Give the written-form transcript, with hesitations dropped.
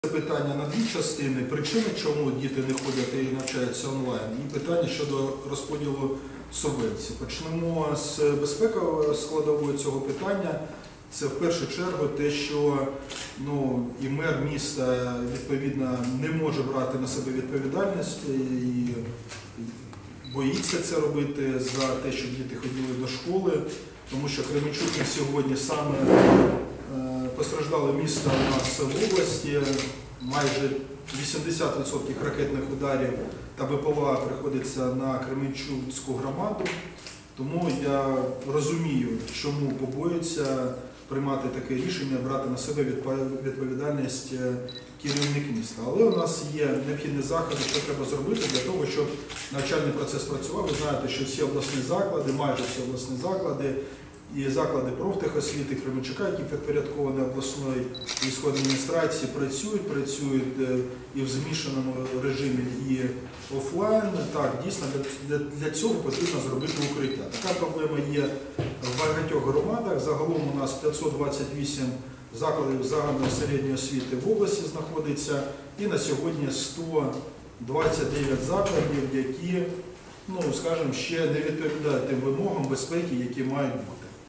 Питання на дві частини. Причини, чому діти не ходять і навчаються онлайн, і питання щодо розподілу субвенцій. Почнемо з безпекової складової цього питання. Це в першу чергу те, що і мер міста відповідно не може брати на себе відповідальність і боїться це робити за те, щоб діти ходили до школи, тому що Кременчук сьогодні саме постраждале місто у нас в області. Майже 80% ракетних ударів та БПЛА приходиться на Кременчуцьку громаду. Тому я розумію, чому побоюється приймати таке рішення, брати на себе відповідальність керівник міста. Але у нас є необхідні заходи, що треба зробити для того, щоб навчальний процес працював. Ви знаєте, що всі обласні заклади, майже всі обласні заклади, і заклади профтехосвіти Кременчука, які підпорядковані обласної військової адміністрації, працюють і в змішаному режимі, і офлайн. Так, дійсно, для цього потрібно зробити укриття. Така проблема є в багатьох громадах. Загалом у нас 528 закладів загальної середньої освіти в області знаходиться, і на сьогодні 129 закладів, які, скажімо, ще не відповідають тим вимогам безпеки, які мають бути.